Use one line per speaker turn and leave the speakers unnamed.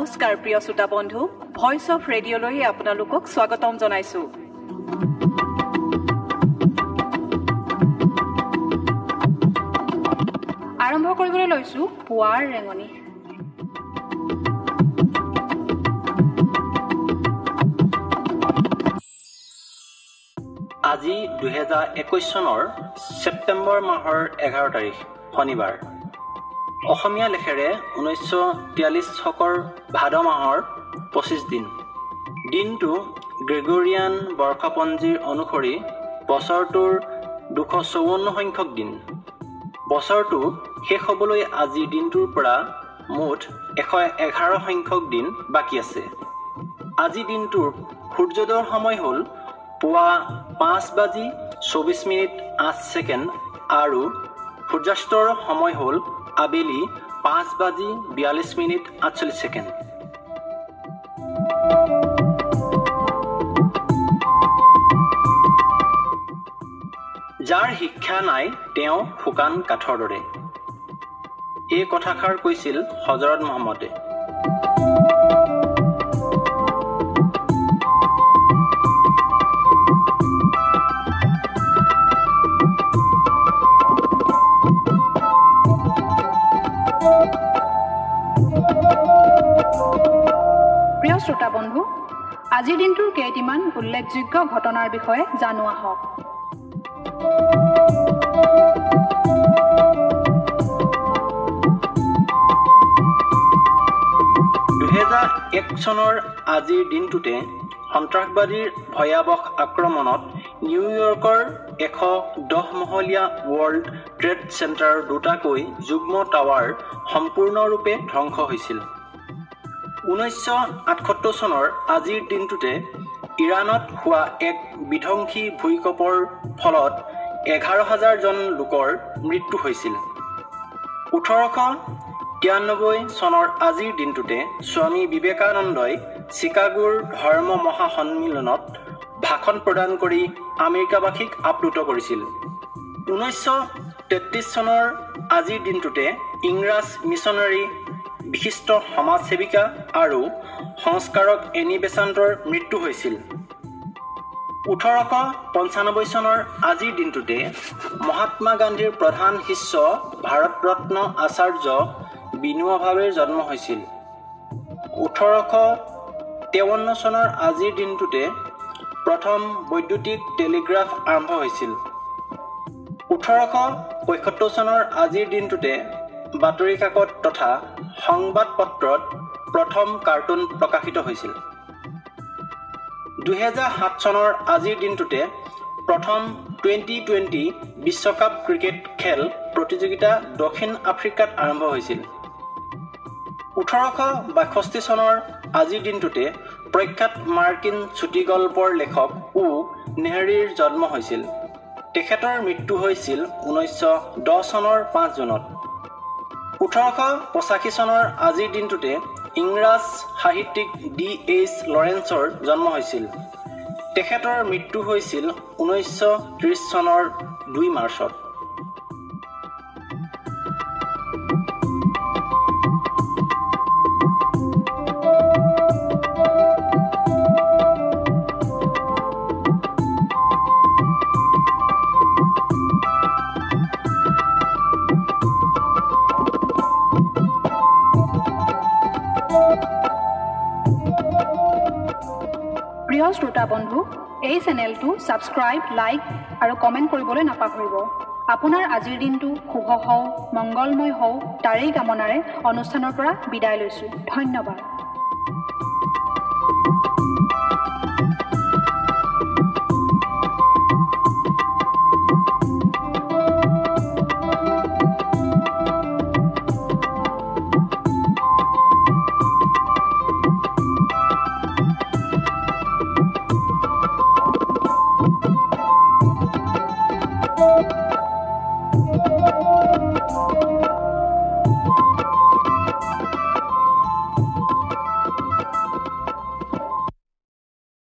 নমস্কাৰ প্ৰিয় শ্ৰোতা বন্ধু, ভয়েস অফ ৰেডিঅ'লৈ আপোনালোকক স্বাগতম জনাইছো। আৰম্ভ কৰিবলৈ লৈছো পুৱাৰ ৰেঙনি।
আজি 2021 চনৰ ছেপ্টেম্বৰ মাহৰ 11 তাৰিখ শনিবাৰ। অসমীয়া লেখেৰে 1943 শকৰ ভাদ মাহৰ 25 দিন। দিনটো গ্ৰেগৰিয়ান বৰ্ষপঞ্জীৰ অনুসৰি বছৰটোৰ 254 সংখ্যক দিন। বছৰটো শেষ হ'বলৈ আজিৰ দিনটোৰ পৰা মুঠ 111 সংখ্যক দিন বাকী আছে। আজি দিনটোৰ সূৰ্যোদয়ৰ সময় হ'ল পুৱা 5:24:08 আৰু সূৰ্যাস্তৰ সময় হ'ল আবেলি 5:42:48। যাৰ শিক্ষা নাই তেওঁ শুকান কাঠৰ দৰে, এই কথাষাৰ কৈছিল হজৰত মহম্মদে।
প্ৰিয় শ্ৰোতা বন্ধু, আজিৰ দিনটোৰ কেইটিমান উল্লেখযোগ্য ঘটনাৰ বিষয়ে জানো আহক।
2001 চনৰ আজিৰ দিনটোতে সন্ত্ৰাসবাদীৰ ভয়াৱহ আক্ৰমণত নিউয়ৰ্কৰ 110 মহলীয়া ৱৰ্ল্ড ট্ৰেড চেণ্টাৰৰ দুটাকৈ যুগ্ম টাৱাৰ সম্পূৰ্ণৰূপে ধ্বংস হৈছিল। 1978 চনৰ আজিৰ দিনটোতে ইৰাণত হোৱা এক বিধ্বংসী ভূমিকম্পৰ ফলত 11,000 জন লোকৰ মৃত্যু হৈছিল। 1893 চনৰ আজিৰ দিনটোতে স্বামী বিবেকানন্দই চিকাগোৰ ধৰ্ম মহাসন্মিলনত ভাষণ প্ৰদান কৰি আমেৰিকাবাসীক আপ্লুত কৰিছিল। 1933 চনৰ আজিৰ দিনটোতে ইংৰাজ মিছনাৰী বিশিষ্ট সমাজসেৱিকা আৰু সংস্কাৰক এনি বেচাণ্টৰ মৃত্যু হৈছিল। 1895 চনৰ আজিৰ দিনটোতে মহাত্মা গান্ধীৰ প্ৰধান শিষ্য ভাৰতৰত্ন আচাৰ্য বিনোবা ভাৱেৰ জন্ম হৈছিল। 1853 চনৰ আজিৰ দিনটোতে প্ৰথম বৈদ্যুতিক টেলিগ্ৰাফ আৰম্ভ হৈছিল। 1875 চনৰ আজিৰ দিনটোতে বাতৰি কাকত তথা সংবাদ পত্ৰত প্ৰথম কাৰ্টুন প্ৰকাশিত হৈছিল। 2007 চনৰ আজিৰ দিনটোতে প্ৰথম টি-20 বিশ্বকাপ ক্ৰিকেট খেল প্ৰতিযোগিতা দক্ষিণ আফ্ৰিকাত আৰম্ভ হৈছিল। 1862 চনৰ আজিৰ দিনটোতে প্ৰখ্যাত মাৰ্কিন চুটিগল্পৰ লেখক ও নেহৰীৰ জন্ম হৈছিল। তেখেতৰ মৃত্যু হৈছিল 1910 চনৰ 5 জুনত। 1885 চনৰ আজিৰ দিনটোতে ইংৰাজ সাহিত্যিক D.H. লৰেন্সৰ জন্ম হৈছিল। তেখেতৰ মৃত্যু হৈছিল 1930 চনৰ 2 মাৰ্চত।
প্ৰিয় শ্ৰোতা বন্ধু, এই চেনেলটো ছাবস্ক্ৰাইব, লাইক আৰু কমেণ্ট কৰিবলৈ নাপাহৰিব। আপোনাৰ আজিৰ দিনটো শুভ হওক, মংগলময় হওক, তাৰেই কামনাৰে অনুষ্ঠানৰ পৰা বিদায় লৈছোঁ। ধন্যবাদ।